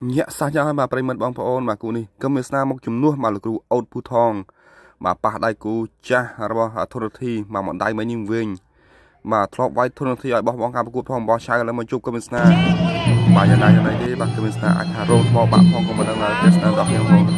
nhẹ xa nhau mà phải mật bóng phổ ôn mà cụ này cơm miếng na một chùm nuốt mà là cụ ốt pu thong mà pa đại cụ cha rồi thôn thi mà bọn đại mấy nhung vinh mà thọ vai thôn thi ở bóng bóng cam cụ thong bóng sai là một chục cơm miếng na mà giờ này đi bà cơm miếng na anh hà rôn bóng bạn phong của mình đang là test đang đọc nhau không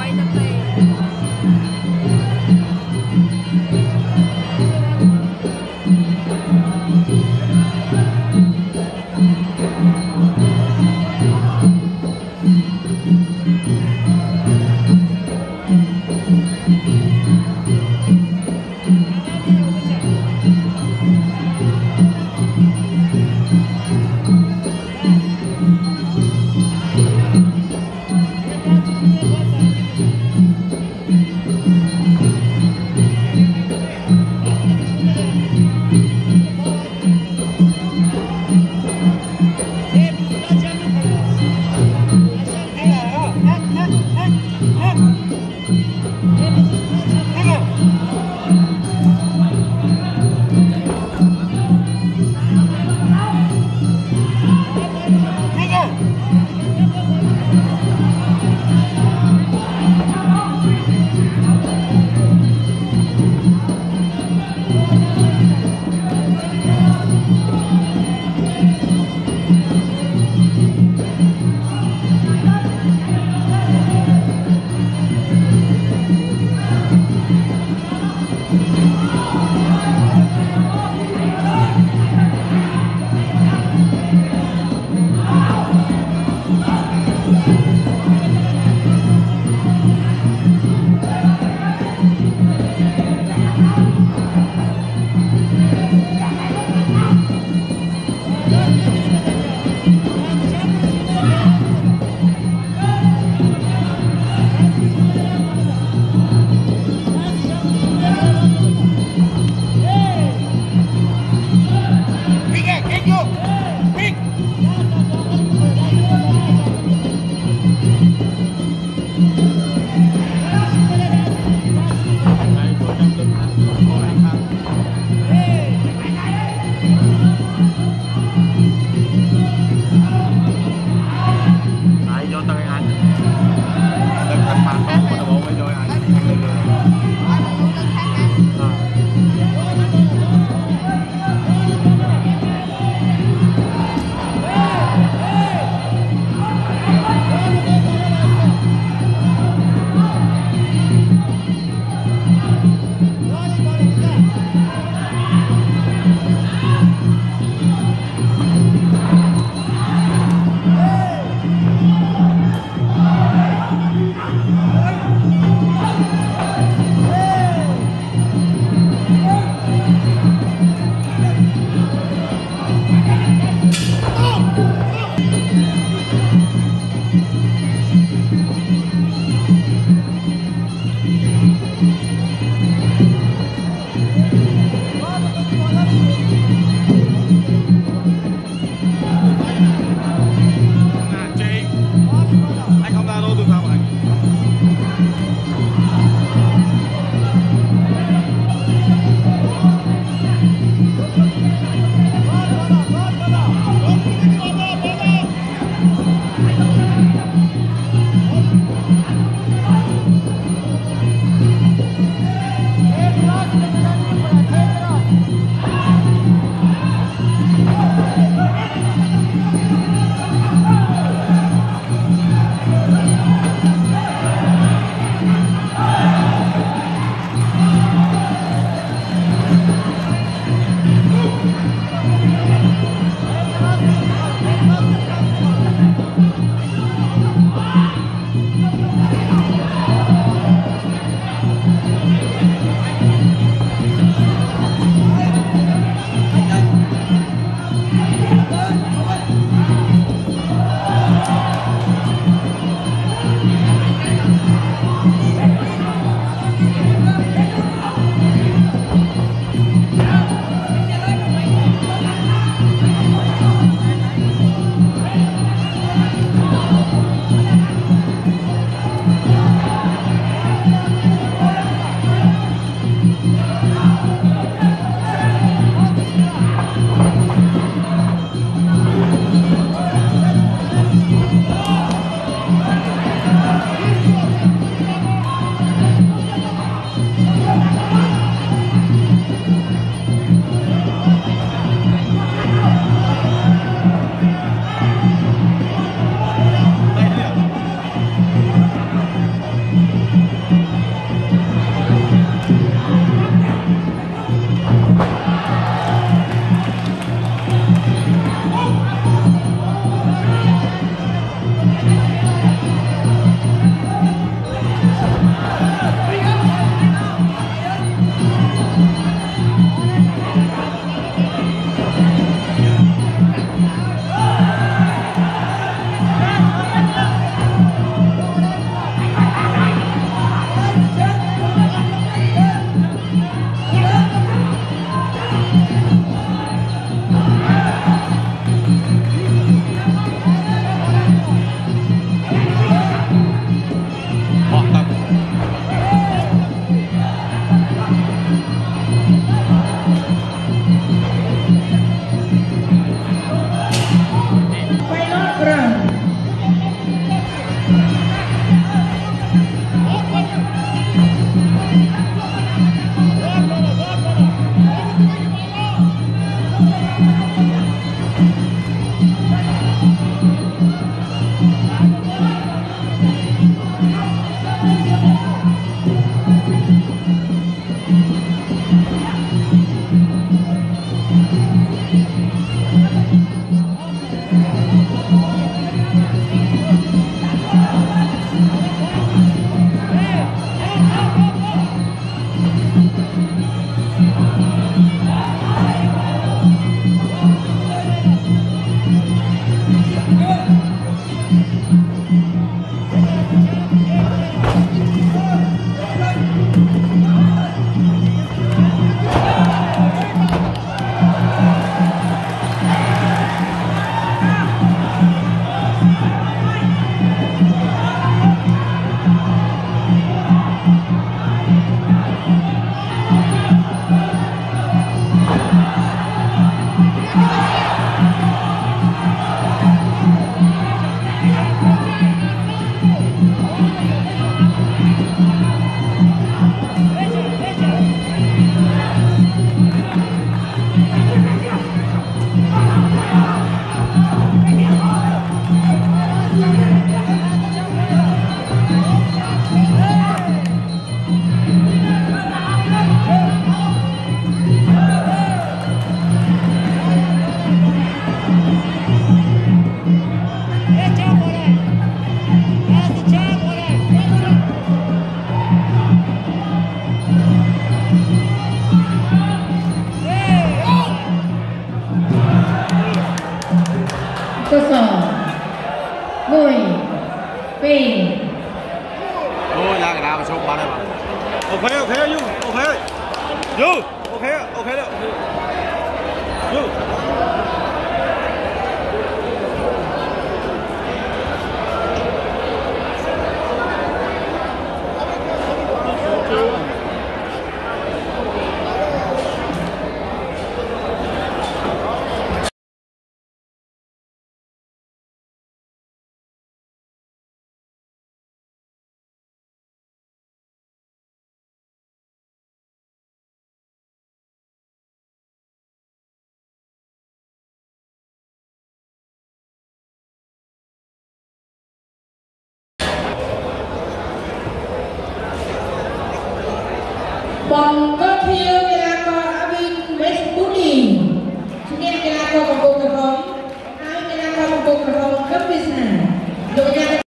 Phình. Thôi ra cái nào mà chụp bắn này mà. Ok you, ok. You, ok đấy. You. Bằng các thiên